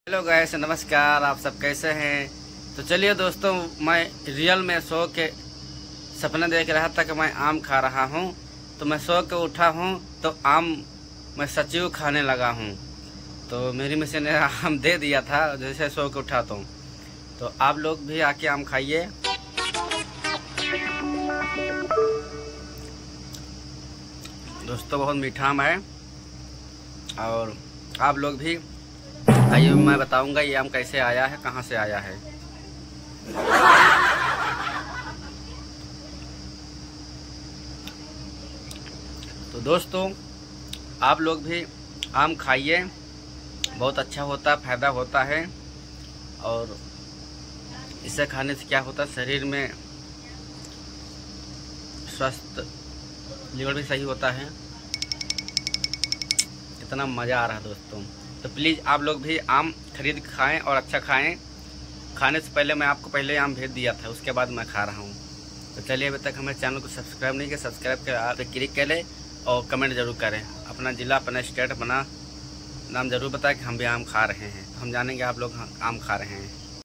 Hello guys, नमस्कार। आप सब कैसे हैं? तो चलिए दोस्तों, मैं रियल में सो के सपना देख रहा था कि मैं आम खा रहा हूं। तो मैं सो के उठा हूं तो आम मैं सचिव खाने लगा हूं। तो मेरी मिसेज ने आम दे दिया था जैसे सो के उठा तो आप लोग भी आके आम खाइए। दोस्तों बहुत मीठा आम है और आप लोग भी आइए, मैं बताऊंगा ये आम कैसे आया है, कहाँ से आया है। तो दोस्तों आप लोग भी आम खाइए, बहुत अच्छा होता है, फायदा होता है। और इसे खाने से क्या होता है, शरीर में स्वस्थ लीवर भी सही होता है। इतना मज़ा आ रहा है दोस्तों। तो प्लीज़ आप लोग भी आम खरीद खाएं और अच्छा खाएं। खाने से पहले मैं आपको पहले आम भेज दिया था, उसके बाद मैं खा रहा हूं। तो चलिए, अभी तक हमें चैनल को सब्सक्राइब नहीं किया, सब्सक्राइब कर आप क्लिक करें और कमेंट जरूर करें। अपना ज़िला, अपना स्टेट, अपना नाम जरूर बताएं कि हम भी आम खा रहे हैं। हम जानेंगे आप लोग आम खा रहे हैं।